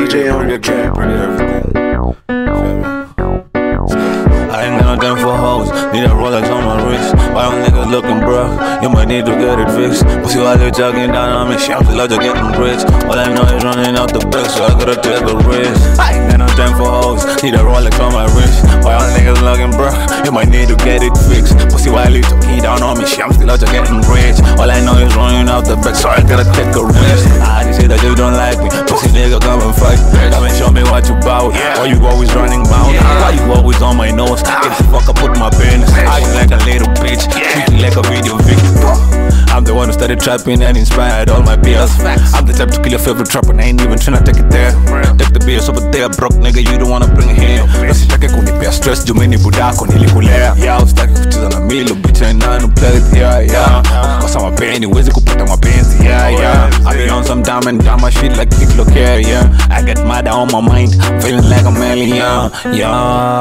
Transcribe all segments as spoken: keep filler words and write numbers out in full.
C J on the track. I ain't got no time for hoes, need a Rolex on my wrist. Why them niggas looking broke? You might need to get it fixed. Pussy while they talking down on me, she I'm still out to getting rich. All I know is running out the back, so I gotta take a risk. I ain't got no time for hoes, need a Rolex on my wrist. Why them niggas looking broke? You might need to get it fixed. Pussy while they talking down on me, she I'm still out to getting rich. All I know is running out the back, so I gotta take a risk. I just say that you don't like me, pussy nigga come and fight. Come and show me what you bout. Why you always running bound? Why you always on my nose? Get the fuck up with my business. I you like a little bitch, treat you like a video victim. I'm the one who started trapping and inspired all my peers. I'm the type to kill your favorite trap and I ain't even tryna take it there. Take the beers over there, broke nigga, you don't wanna bring it here. Usitake kunipea stress, jumeni budako nilikulea. Yeah, usitake kucheza na milo, bitch ain't none to play with, yeah, yeah. Kosa mapenzi, wezi kupata mapenzi, yeah, yeah. I be on some dumb and dumb shit like Dick Look here, yeah. I get mad on my mind, feeling like I'm alien, yeah, yeah.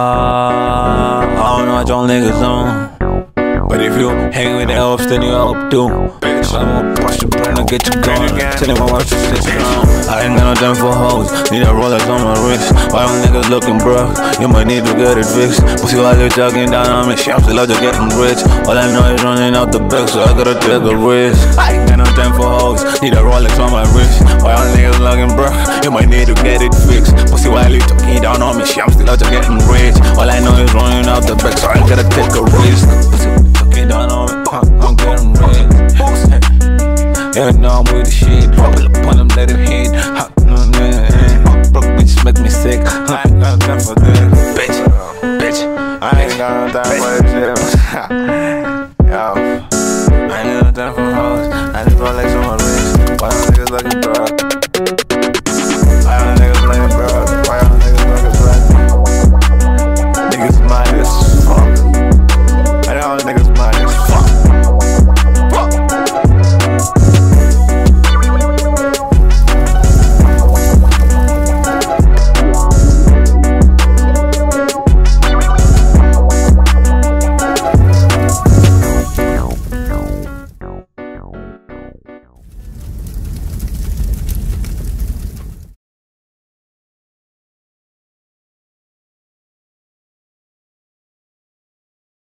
I don't know what y'all niggas on, but if you hang with the elves, then you help too. Bitch, I'm gonna bust your brain and get you going. Tell him I want you to sit down. I ain't got no time for hoes, need a Rolex on my wrist. Why them niggas looking broke? You might need to get it fixed. Pussy while they talking down on me, she I'm still out to getting rich. All I know is running out the back, so I gotta take a risk. I ain't got no time for hoes, need a Rolex on my wrist. Why them niggas looking broke? You might need to get it fixed. Pussy while they talking down on me, she I'm still out to getting rich. All I know is running out the back, so I gotta take a risk.